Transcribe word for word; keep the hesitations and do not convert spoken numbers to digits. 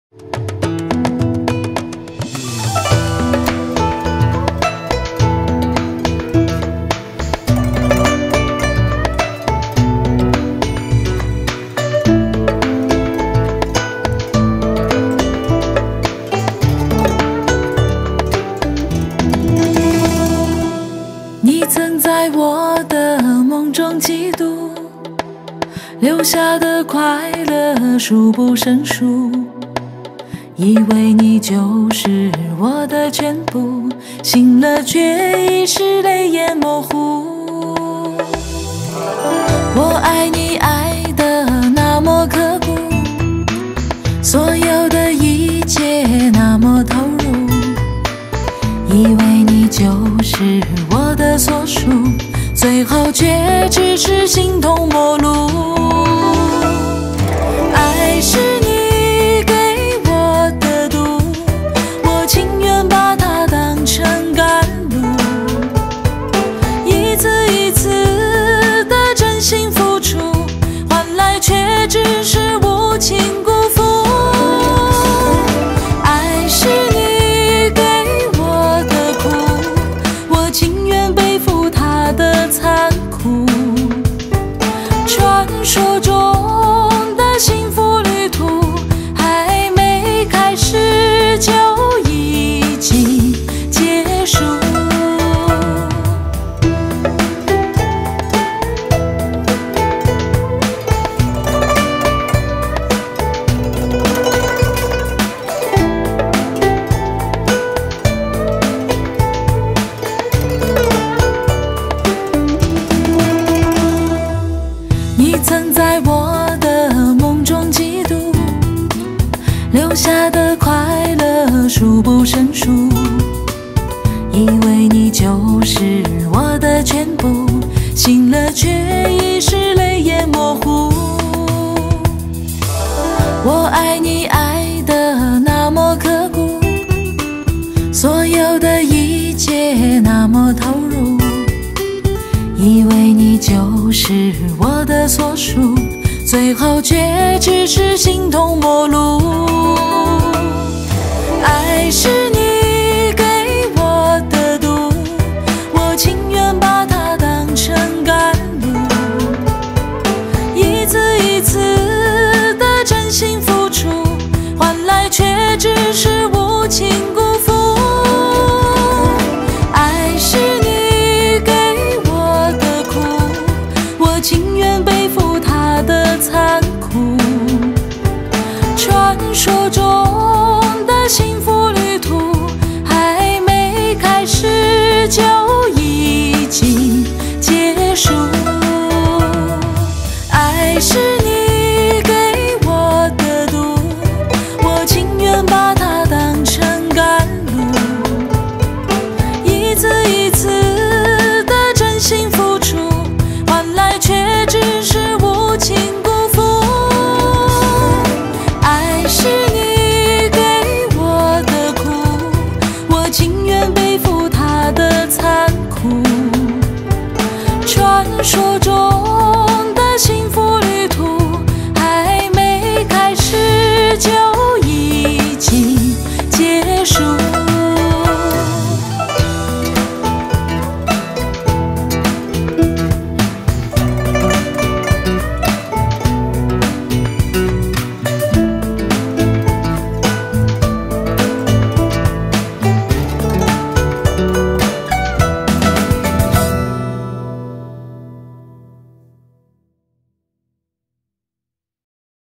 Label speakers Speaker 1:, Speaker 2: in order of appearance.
Speaker 1: 你曾在我的梦中嫉妒，留下的快乐数不胜数，以为你就是我的全部，醒了却已是泪眼模糊。我爱你爱得那么刻骨，所有的一切那么投入，以为你就是我的所属，最后却只是形同陌路。爱是你给我的毒，我情愿把它当成甘露，一次一次的真心付出，换来却只是无情辜负。爱是你给我的苦，我情愿背负它的残酷，传说中的幸福旅途还没开始就已经结束。你曾在我的梦中嫉妒，留下的快乐数不胜数，以为你就是我的全部，醒了却已是泪眼模糊。我爱你爱得那么刻骨，所有的一切那么投入，以为你就是我的所属，最后却只是形同陌路。爱是你给我的毒，我情愿把它当成甘露，一次一次的真心付出，换来却只是无情辜负。爱是你给我的苦，我情愿背负它的残酷，传说中